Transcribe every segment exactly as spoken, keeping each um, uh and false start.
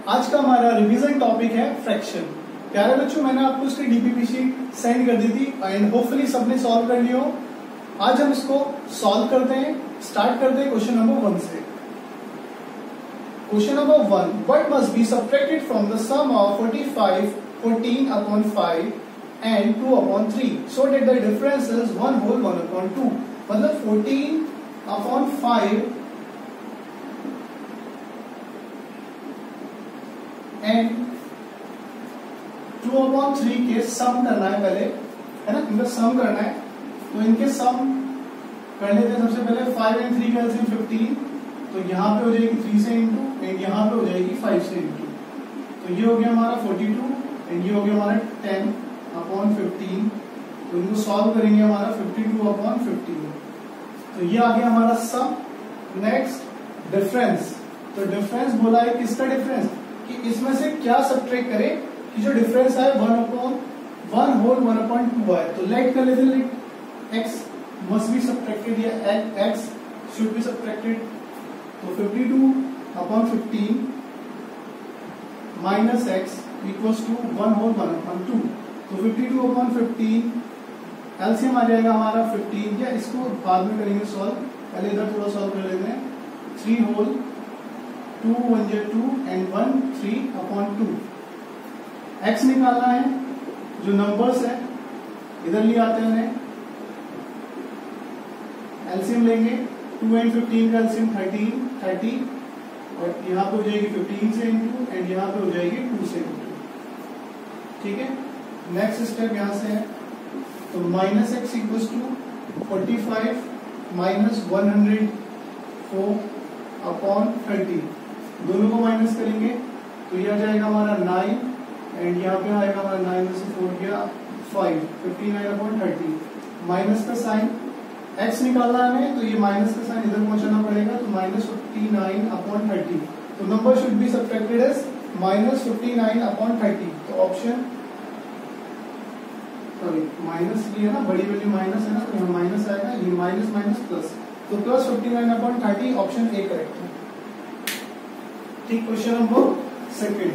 आज का हमारा रिवीजन टॉपिक है फ्रैक्शन। प्यारे बच्चों, मैंने आपको इसकी डीपीपी शीट सेंड कर दी थी एंड होपफुली सबने सॉल्व कर लिया हो। आज हम इसको सॉल्व करते हैं। स्टार्ट करते हैं क्वेश्चन नंबर वन से। Question number one, what must be subtracted from the sum of forty five, fourteen upon five and two upon three so that the difference is one whole one upon two. मतलब fourteen upon five and two upon three के sum करना है पहले, है ना, इनका सम करना है। तो इनके सम कर लेते हैं। सबसे पहले फाइव एंड थ्री का एलसीएम फिफ्टीन, तो यहाँ पे हो जाएगी थ्री से इंटू एंड यहाँ पे हो जाएगी फाइव से इंटू। तो ये हो गया हमारा फोर्टी टू एंड ये हो गया हमारा टेन अपॉन फिफ्टीन। तो इनको सॉल्व करेंगे हमारा फिफ्टी टू अपॉन फिफ्टीन। तो ये आ गया हमारा सम। Next difference. तो डिफरेंस बोला है, किसका डिफरेंस, कि इसमें से क्या सब्ट्रैक्ट करें कि जो डिफरेंस है one upon one whole one upon two है। तो लेट कर लेते हैं, एक्स मस्ट बी सब्ट्रैक्टेड या एक्स शुड बी सब्ट्रैक्टेड। तो fifty two upon fifteen minus x equals to one whole one upon two. तो fifty two upon fifteen LCM आ जाएगा हमारा फिफ्टीन, या इसको बाद में करेंगे सॉल्व, पहले इधर थोड़ा सॉल्व कर लेते हैं। थ्री होल टू वन जे two and one three upon two. X निकालना है, जो नंबर्स है इधर ले आते हैं, एलसीएम लेंगे। टू एंड फिफ्टीन का एलसीएम थर्टीन थर्टी, और यहाँ पे हो जाएगी फिफ्टीन से इंटू एंड यहाँ पे हो जाएगी टू से इंटू। ठीक है, नेक्स्ट स्टेप यहाँ से है। तो minus x equal to forty five minus one hundred four upon thirty. दोनों को माइनस करेंगे तो ये आ जाएगा हमारा नाइन एंड यहाँ पे आएगा हमारा नाइन में से फोर गया five, fifty nine upon thirty. Minus का साइन एक्स निकालना है हमें, तो ये माइनस का साइन इधर पहुंचाना पड़ेगा। तो minus fifty nine upon thirty. तो number should be subtracted as minus fifty nine upon thirty. तो ऑप्शन सॉरी माइनस लिया ना, बड़ी वैल्यू माइनस है ना, तो यहाँ माइनस आएगा, ये माइनस माइनस प्लस, तो plus fifty nine upon thirty, option A correct है। ठीक, question number second.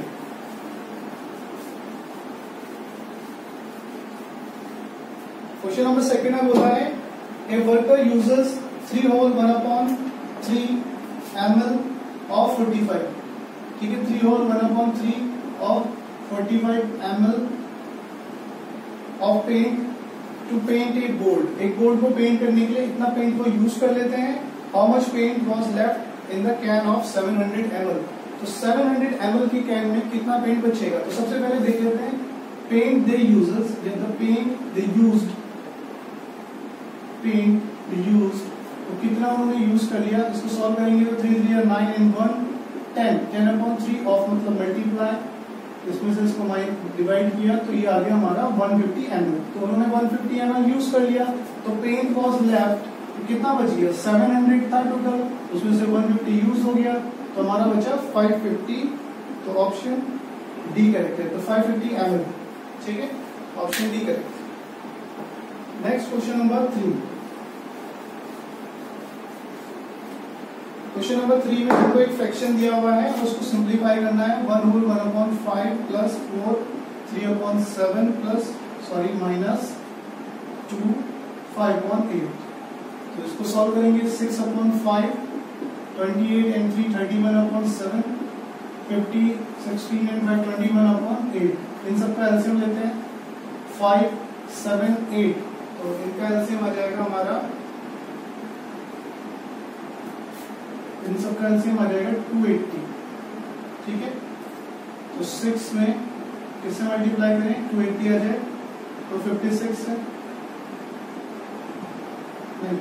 Question number second में बोला है, A worker uses three whole one upon three M L of forty five. ठीक है, three whole one upon three of forty five M L of paint to paint a board. एक board को paint करने के लिए इतना paint को use कर लेते हैं। How much paint was left in the can of seven hundred M L. तो सेवन हंड्रेड एम एल की कैन में कितना पेंट बचेगा। तो सबसे पहले देख लेते हैं paint they uses, the paint they used, paint they used, तो कितना उन्होंने यूज कर लिया। इसको सॉल्व करेंगे तो three three nine and one ten, ten upon three of मतलब मल्टीप्लाई, इसमें से इसको डिवाइड किया तो ये आ गया हमारा वन फिफ्टी एम एल। तो उन्होंने one fifty M L use कर लिया। तो पेंट वॉज लेफ्ट, तो कितना बच गया, सेवन हंड्रेड था टोटल, उसमें से वन फिफ्टी यूज हो गया, तो हमारा बचा फाइव फिफ्टी। तो ऑप्शन डी करेक्ट है। तो फाइव फिफ्टी एम एल, ठीक है, option D correct. Next question number three. Question number three में हमको एक फ्रैक्शन दिया हुआ है, उसको सिंप्लीफाई करना है। One whole one upon five plus four, three upon seven plus sorry minus two, five upon eight. तो इसको सॉल्व करेंगे, six upon five, twenty eight and three thirty one upon seven, fifty, sixteen and five twenty one upon eight. इन सबका LCM लेते हैं, five seven eight. तो इनका LCM आ जाएगा हमारा, इन सबका एलसीएम आ जाएगा टू एट्टी। ठीक है, तो सिक्स में किससे मल्टीप्लाई करें, टू एट्टी आ जाए तो फिफ्टी सिक्स है, नहीं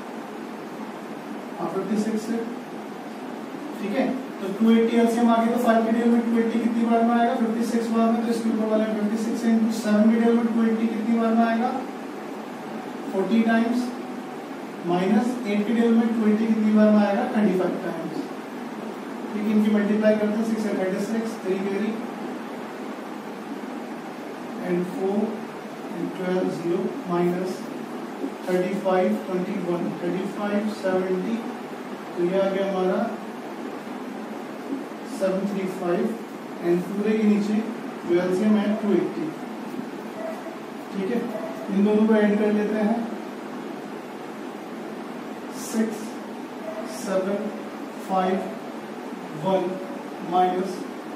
हाँ फिफ्टी सिक्स है। ठीक है, तो टू एट्टी एलसीएम आ गया, तो फाइव के डेल में टू एट्टी कितनी बार में आएगा, फिफ्टी सिक्स बार में। तो इसके ऊपर वाले फिफ्टी सिक्स इंटू सेवन के डेल में टू एट्टी कितनी बार में आएगा, फोर्टी टाइम्स, माइनस एट के डेल में टू एट्टी कितनी बार में आएगा, थर्टी फाइव टाइम्स। ठीक, इनकी मल्टीप्लाई करते हैं, six thirty six, three carry and four and twelve zero minus thirty five twenty one, thirty five seventy, तो ये आ गया हमारा सेवन थ्री फाइव एंड पूरे के नीचे जो एलसीएम है टू एट्टी। ठीक है, इन दोनों को ऐड कर लेते हैं। Six seven five one minus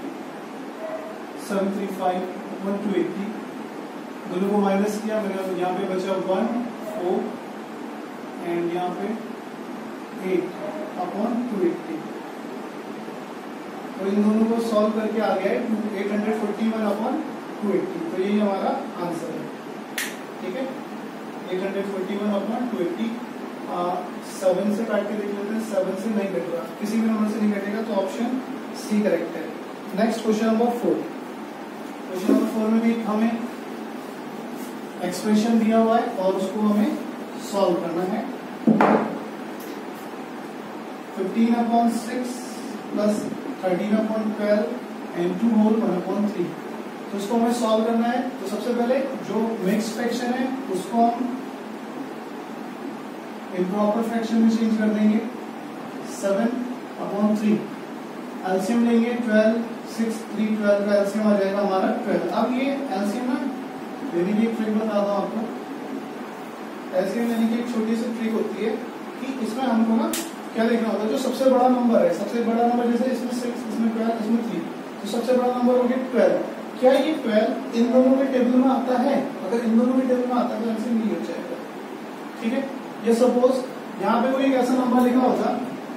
seven three five one two eighty, दोनों को माइनस किया मैंने, यहाँ पे बचा वन फोर एंड यहाँ पे एट अपॉन टू एट्टी। तो इन दोनों को सॉल्व करके आ गया है eight hundred forty one upon two eighty. तो यही हमारा आंसर है। ठीक है, eight hundred forty one upon two eighty. Seven से काट के देख लेते हैं, सेवन से नहीं कट रहा, किसी भी नंबर से नहीं कटेगा, तो ऑप्शन सी करेक्ट है। Next question number four. Question number four में भी हमें एक्सप्रेशन दिया हुआ है और उसको हमें सॉल्व करना है। Fifteen upon six plus thirteen upon twelve and two whole one upon three. तो इसको हमें सॉल्व करना है। तो सबसे पहले जो मिक्स फ्रैक्शन है उसको हम इम्प्रॉपर फ्रैक्शन में चेंज कर देंगे। सेवन अपॉन थ्री, एलसीएम लेंगे ट्वेल्व, सिक्स थ्री ट्वेल्व का एलसीएम आ जाएगा हमारा ट्वेल्व। अब ये एलसीएम ना लेने की एक ट्रिक बताता हूँ आपको। एलसीएम लेने की एक छोटी सी ट्रिक होती है कि इसमें हमको ना क्या देखना होता है, जो सबसे बड़ा नंबर है, सबसे बड़ा नंबर जैसे इसमें सिक्स, इसमें ट्वेल्व, इसमें थ्री, तो सबसे बड़ा नंबर हो गया ट्वेल्व। क्या ये ट्वेल्व इन दोनों के टेबल में आता है? अगर इन दोनों के टेबल में आता है तो एलसीएम नहीं हो जाएगा। ठीक है, ये सपोज यहाँ पे कोई एक ऐसा नंबर लिखा होता,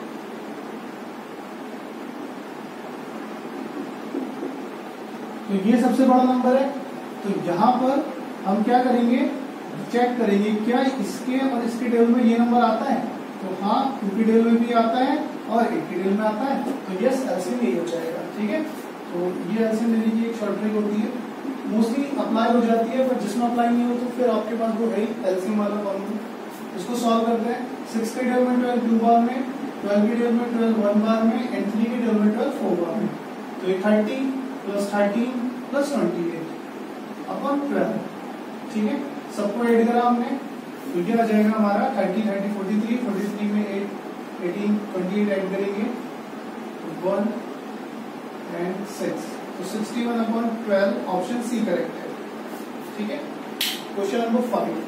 तो ये सबसे बड़ा नंबर है, तो यहाँ पर हम क्या करेंगे, चेक करेंगे क्या इसके और इसके टेबल में ये नंबर आता है। तो हाँ, टू के टेबल में भी आता है और एट के टेबल में आता है, तो यस एलसीएम यही हो जाएगा। ठीक है, तो ये एलसीएम लेने की एक शॉर्ट ट्रिक होती है, मोस्टली अप्लाई हो जाती है, पर जिसमें अप्लाई नहीं हो तो फिर आपके पास वो है एलसीएम वाला फॉर्मूला। इसको सॉल्व करते हैं। सिक्स के टेबल में ट्वेल्व टू बार में, ट्वेल्व के टेबल में ट्वेल्व वन बार में एंड थ्री के टेबल में ट्वेल्व फोर बार में। तो ये thirty plus thirteen plus twenty eight upon twelve. ठीक है, सबको ऐड करा हमने, तो ये आ जाएगा हमारा thirty, thirty forty three, forty three में eight, eighteen, twenty eight add करेंगे तो वन एंड सिक्स, तो sixty one upon twelve, option C correct है। ठीक है, question number five.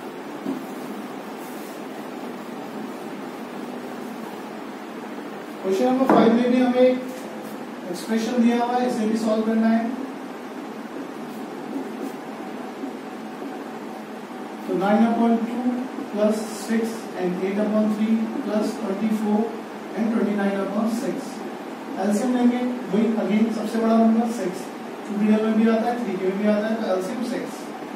Question number five में भी हमें एक्सप्रेशन दिया हुआ है, इसे भी सॉल्व करना है। तो nine upon two plus six and eight upon three plus twenty four and twenty nine upon six. LCM लेंगे, वही अगेन सबसे बड़ा नंबर सिक्स, टू के टेबल में भी आता है, थ्री के में भी आता है, तो एलसीएम सिक्स।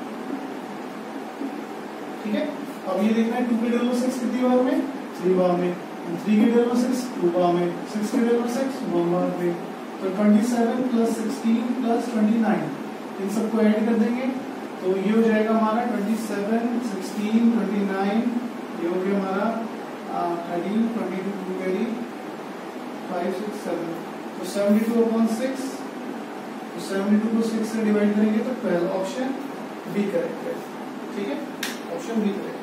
ठीक है, अब ये देखना है टू के टेबल में सिक्स कितनी बार में, थ्री बार में, थ्री के टेबल में सिक्स टू बार में, सिक्स के टेबल में सिक्स वन बार में, तो twenty seven plus sixteen plus twenty nine, इन सबको ऐड कर देंगे तो ये हो जाएगा हमारा twenty seven, sixteen, twenty nine, ये हो गया हमारा thirteen, twenty two, two carry, five, six, seven, तो सेवेंटी टू अपॉन सिक्स, तो सेवेंटी टू को सिक्स से डिवाइड करेंगे तो ट्वेल्व, ऑप्शन बी करेक्ट है। ठीक है, ऑप्शन बी करेक्ट।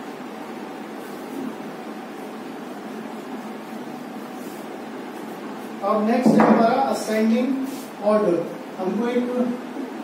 अब नेक्स्ट है हमारा असेंडिंग ऑर्डर। हमको एक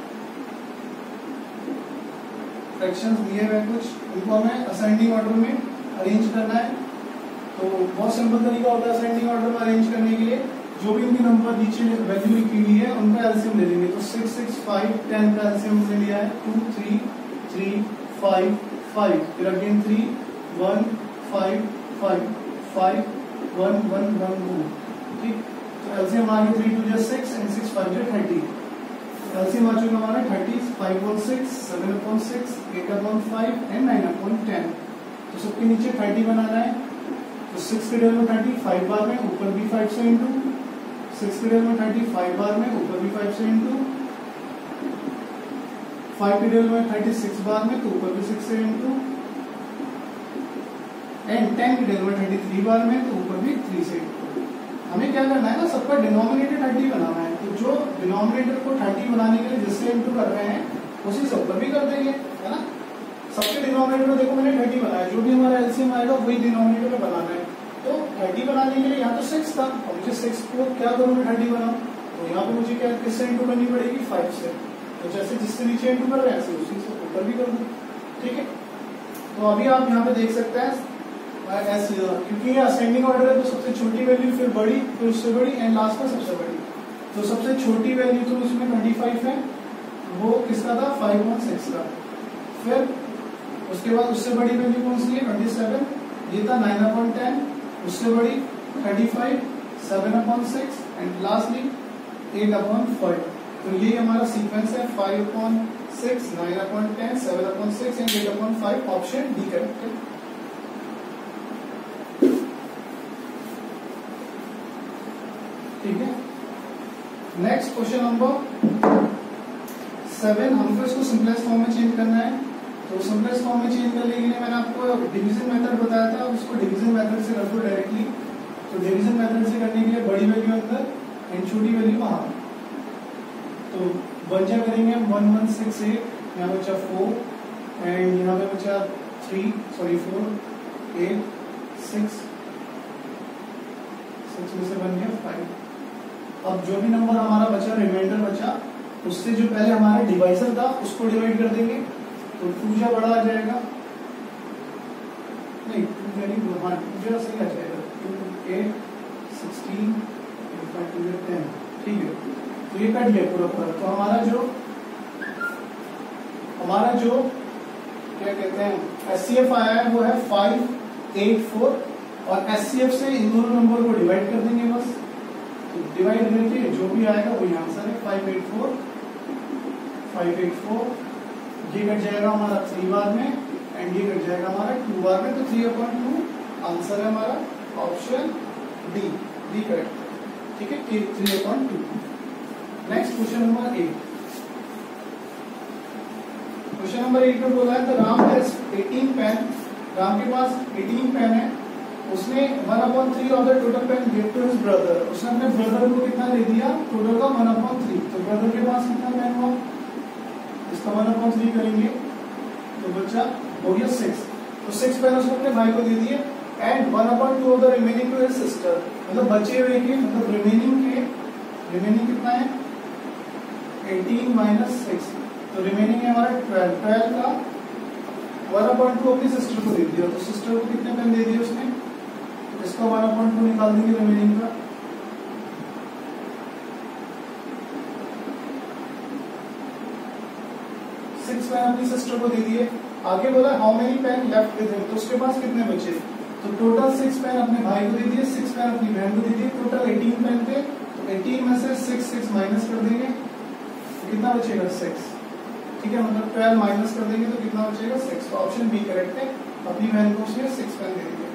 फ्रैक्शंस दिए हुए कुछ, उनको हमें असेंडिंग ऑर्डर में अरेंज करना है। तो बहुत सिंपल तरीका होता है असेंडिंग ऑर्डर में अरेंज करने के लिए, जो भी इनकी नंबर नीचे वैल्यू लिखी हुई है उनका एलसीएम ले लेंगे। तो सिक्स, सिक्स, फाइव, टेन का एलसीएम ले लिया है, two, three, three, five, five, फिर again three, one, five, five, five, one, one, one, two. ठीक, तो एलसीएम आ गया थ्री टू जा सिक्स एंड सिक्स फाइव जा थर्टी। एलसीएम आ चुका हमारा thirty, five upon six, seven upon six, eight upon five and nine upon ten. तो सबके नीचे थर्टी बनाना है, तो सिक्स के टेबल में थर्टी फाइव बार में, ऊपर भी फाइव से इंटू, सिक्स के टेबल में थर्टी फाइव बार में, ऊपर भी फाइव से इंटू, फाइव के टेबल में थर्टी सिक्स बार में, तो ऊपर भी सिक्स से इंटू, एंड टेन के टेबल में थर्टी थ्री बार में, तो ऊपर भी थ्री से इंटू। हमें क्या करना है ना, सबका डिनोमिनेटर थर्टी बनाना है, तो जो डिनोमिनेटर को थर्टी बनाने के लिए जिससे इंटू कर रहे हैं उसी से ऊपर भी कर देंगे, है ना। सबके डिनोमिनेटर देखो मैंने थर्टी बनाया, जो भी हमारा एलसीएम आएगा वही डिनोमिनेटर में बनाना है। तो थर्टी बनाने के लिए यहाँ तो सिक्स था, और मुझे सिक्स को क्या करूँ मैं थर्टी बनाऊँ, तो यहाँ पे मुझे क्या किससे इंटू करनी पड़ेगी, फाइव से। तो जैसे जिससे नीचे इंटू कर रहे हैं ऐसे उसी से ऊपर भी कर दो, ठीक है। तो अभी आप यहाँ पे देख सकते हैं ऐसे, क्योंकि ये असेंडिंग ऑर्डर है तो सबसे छोटी वैल्यू फिर बड़ी फिर उससे बड़ी एंड लास्ट में सबसे बड़ी। तो सबसे छोटी वैल्यू तो उसमें ट्वेंटी फाइव है, वो किसका था, फाइव पॉइंट सिक्स का। फिर उसके बाद उससे बड़ी वैल्यू कौन सी है, ट्वेंटी सेवन, ये था नाइन अपॉइंट टेन, उससे बड़ी thirty five, seven upon six and lastly eight upon five. तो ये हमारा सीक्वेंस है, five upon six, nine upon ten, seven upon six and eight upon five. Option D correct है। ठीक है, नेक्स्ट क्वेश्चन नंबर सेवन। हमको इसको simplest form में चेंज करना है। तो सिंपलेस्ट फॉर्म में चेंज करने के लिए मैंने आपको डिवीजन मेथड बताया था, उसको डिवीजन मेथड से कर दो डायरेक्टली। तो डिवीजन मेथड से करने के लिए बड़ी वैल्यू अंदर एंड छोटी वैल्यू वहां। तो वन जा करेंगे हम वन वन सिक्स एट, यहाँ बचा फोर एंड यहाँ पे बचा three sorry four eight six, six में से बन गया फाइव। अब जो भी नंबर हमारा बचा रिमाइंडर बचा, उससे जो पहले हमारा डिवाइजर था उसको डिवाइड कर देंगे। तो टू जा बड़ा आ जाएगा, नहीं टू यानी हाँ टू जा सही आ जाएगा, two eight sixteen five ten, ठीक है। तो ये कट गया पूरा पूरा। तो हमारा जो हमारा जो क्या कहते हैं एस सी एफ आया है वो है फाइव एट फोर, और एस सी एफ से इन दोनों नंबर को डिवाइड कर देंगे बस। तो डिवाइड करके जो भी आएगा वही आंसर है, five eight four, five eight four. ये कट जाएगा हमारा थ्री बार में एंड ये कट जाएगा हमारा टू बार में। तो थ्री अपॉइंट टू आंसर है हमारा ऑप्शन डी, डी करेक्ट, ठीक है, three upon two. Next question number eight. Question number eight में बोला है the Ram has eighteen pen, Ram के पास एटीन पेन है, उसने one upon three of the total pen give to his brother. उसने अपने ब्रदर को कितना दे दिया, टोटल का वन अपॉइंट थ्री। तो ब्रदर के पास कितना पेन हुआ, इसका वन अपॉइंट थ्री करेंगे तो बच्चा हो गया सिक्स। तो सिक्स पेन उसने अपने भाई को दे दिए and one upon two of the remaining to his sister. मतलब बचे हुए के मतलब रिमेनिंग के रिमेनिंग कितना है, एटीन माइनस सिक्स, तो रिमेनिंग है हमारा ट्वेल्व। ट्वेल्व का वन अपॉइंट टू अपनी सिस्टर को दे दिया। तो सिस्टर को कितने पेन दे दिए उसने, इसका वन अपॉइंट टू निकाल देंगे रिमेनिंग का। सिक्स पेन अपनी सिस्टर को दे दिए। आगे बोला how many pen left with him, तो उसके पास कितने बचे। तो टोटल सिक्स पेन अपने भाई को दे दिए, सिक्स पेन अपनी बहन को दे दिए, टोटल एटीन पेन थे। तो एटीन में से सिक्स सिक्स माइनस कर देंगे तो कितना बचेगा, सिक्स, ठीक है। मतलब ट्वेल्व माइनस कर देंगे तो कितना बचेगा, सिक्स। तो ऑप्शन बी करेक्ट है, अपनी बहन को उसने सिक्स पेन दे दिए।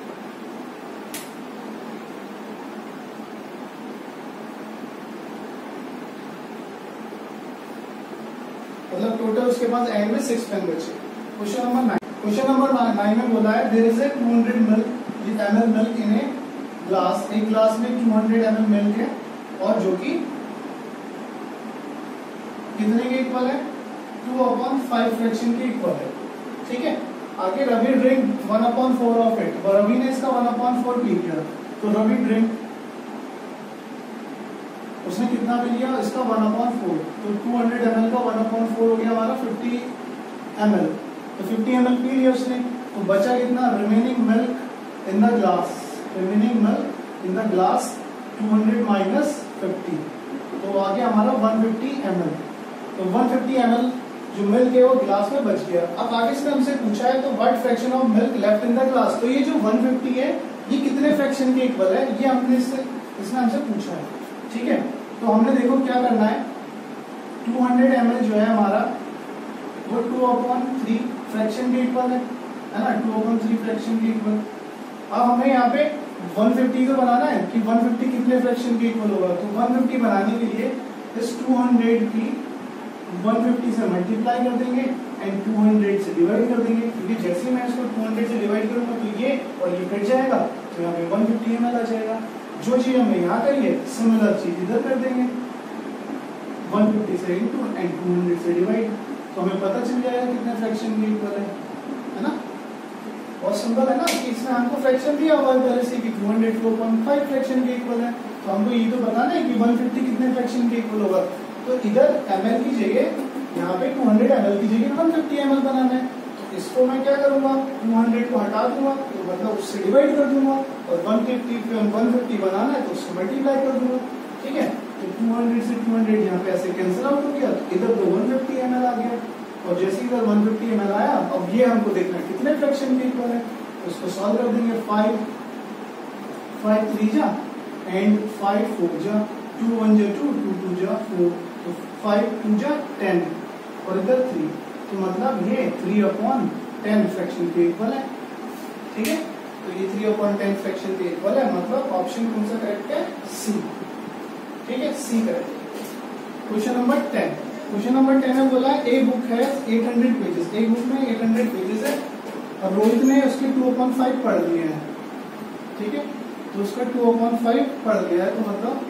मतलब टोटल उसके पास एंड में सिक्स पेन बचे। Question number nine. Question number nine में बोला है there is a two hundred milk ML milk in a glass, एक ग्लास में टू हंड्रेड एमएल मिल्क है और जो कि कितने के इक्वल है, टू अपॉन फाइव फ्रैक्शन के इक्वल है, ठीक है। आगे Ravi drink one upon four of it, Ravi ने इसका वन अपॉन फोर पी लिया। तो रवि ड्रिंक उसने कितना पी लिया, इसका वन अपॉन फोर। तो टू हंड्रेड एमएल का वन अपॉन फोर हो गया हमारा फिफ्टी एमएल। तो फिफ्टी एमएल पी लिया उसने, तो बचा कितना, remaining milk in the glass, remaining milk in the glass two hundred minus fifty, तो आ गया हमारा वन फिफ्टी एमएल। तो वन फिफ्टी एमएल जो मिल्क है वो ग्लास में बच गया। अब आगे से हमसे पूछा है तो what fraction of milk left in the glass, तो ये जो वन फिफ्टी है ये कितने फ्रैक्शन के इक्वल है, ये हमने इससे इसने हमसे पूछा है, ठीक है। तो हमने देखो क्या करना है, टू हंड्रेड एमएल जो है हमारा वो टू अपॉन थ्री फ्रैक्शन के इक्वल है, है ना, टू अपॉन थ्री फ्रैक्शन के इक्वल। अब हमें यहाँ पे वन फिफ्टी को बनाना है कि वन फिफ्टी कितने फ्रैक्शन के इक्वल होगा। तो वन फिफ्टी बनाने के लिए इस टू हंड्रेड की वन फिफ्टी से मल्टीप्लाई कर देंगे एंड टू हंड्रेड से डिवाइड कर देंगे, क्योंकि जैसे ही मैं इसको टू हंड्रेड से डिवाइड करूंगा तो ये और ये कट जाएगा, तो यहाँ पे वन फिफ्टी एमएल आ जाएगा। जो चीज हमने यहाँ करी है सिमिलर चीज इधर कर देंगे, वन फिफ्टी से इंटू एंड टू हंड्रेड से डिवाइड, तो हमें पता चल जाएगा कितने फ्रैक्शन के इक्वल है, है ना। बहुत सिंपल है ना, कि इसमें हमको फ्रैक्शन दिया हुआ है पहले से कि two hundred four point five fraction के इक्वल है। तो हमको ये तो बताना है कि वन फिफ्टी कितने फ्रैक्शन के इक्वल होगा। तो इधर ml की जगह यहाँ पे टू हंड्रेड एम एल की जगह वन फिफ्टी एम एल बनाना है। तो इसको मैं क्या करूंगा, टू हंड्रेड को हटा दूंगा, तो मतलब उससे डिवाइड कर दूंगा, और वन फिफ्टी वन फिफ्टी बनाना है तो उसको मल्टीप्लाई कर दूंगा। ठीक है, तो टू हंड्रेड से टू हंड्रेड यहाँ पे ऐसे कैंसिल आउट हो गया, तो इधर तो वन फिफ्टी एम एल आ गया, और जैसे इधर वन फिफ्टी एम एल आया, अब ये हमको देखना है कितने फ्रैक्शन के इक्वल है। तो इसको सॉल्व कर देंगे, फाइव फाइव थ्री जा एंड फाइव फोर जा, टू वन जा टू, टू टू जा फोर, तो फाइव टू जा टेन, और इधर थ्री, तो मतलब ये थ्री अपॉन टेन फ्रैक्शन के इक्वल है। ठीक है, तो ये थ्री अपॉन टेन फ्रैक्शन के इक्वल है, मतलब ऑप्शन कौन सा करेक्ट है, सी। ठीक है, C correct. Question number ten, question number ten में बोला है ए बुक है एट हंड्रेड पेजेस, एक बुक में एट हंड्रेड पेजेस है, और रोहित ने उसके टू अपॉन फाइव पढ़ लिए हैं। ठीक है, तो उसका टू अपॉन फाइव पढ़ लिया है, तो मतलब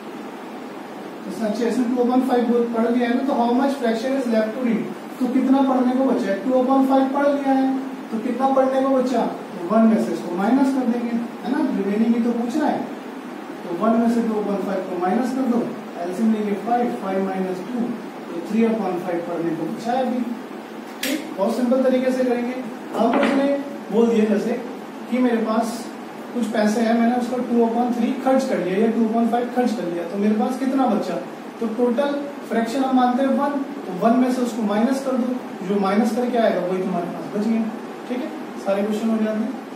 अच्छा इसमें टू अपॉन फाइव पढ़ लिया है ना, तो how much fraction is left to read, तो कितना पढ़ने को बचा है, टू अपॉन फाइव पढ़ लिया है, तो कितना पढ़ने को बचा, तो वन में से इसको माइनस कर देंगे, है ना, रिमेनिंग ही तो पूछना है, तो वन में से टू अपॉन फाइव को माइनस कर दो, एलसीएम लेंगे फाइव, फाइव माइनस टू, तो थ्री अपॉन फाइव पढ़ने को बचा है अभी। ठीक, बहुत सिंपल तरीके से करेंगे। अब उसने बोल दिया जैसे कि मेरे पास कुछ पैसे हैं, मैंने उसको टू अपॉन थ्री खर्च कर लिया या टू अपॉन फाइव खर्च कर लिया, तो मेरे पास कितना बचा, तो टोटल फ्रैक्शन हम मानते हैं वन, तो वन में से उसको माइनस कर दो, जो माइनस करके आएगा वही तुम्हारे पास बच गया। ठीक है, सारे क्वेश्चन हो जाते हैं।